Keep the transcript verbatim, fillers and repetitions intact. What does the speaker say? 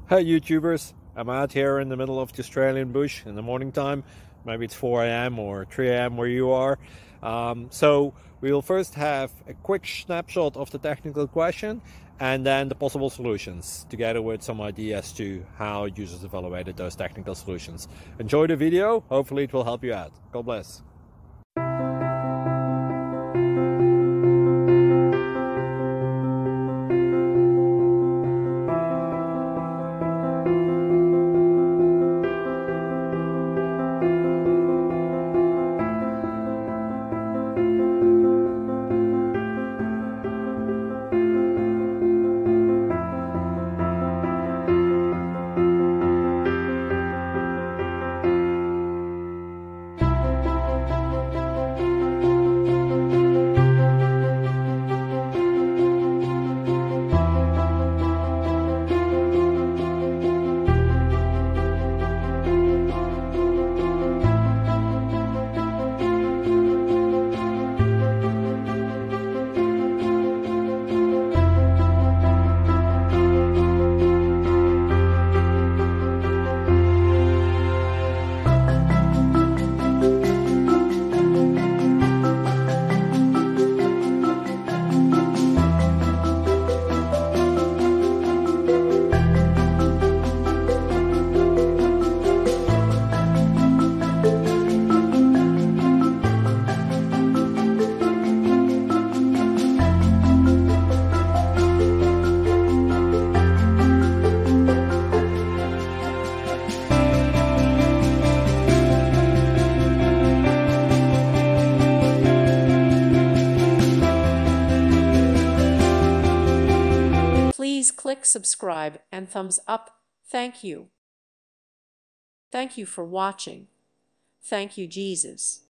Hey YouTubers, I'm out here in the middle of the Australian bush in the morning time. Maybe it's four A M or three A M where you are. Um, so we'll first have a quick snapshot of the technical question and then the possible solutions, together with some ideas to how users evaluated those technical solutions. Enjoy the video, hopefully it will help you out. God bless. Please click subscribe and thumbs up. Thank you. Thank you for watching. Thank you, Jesus.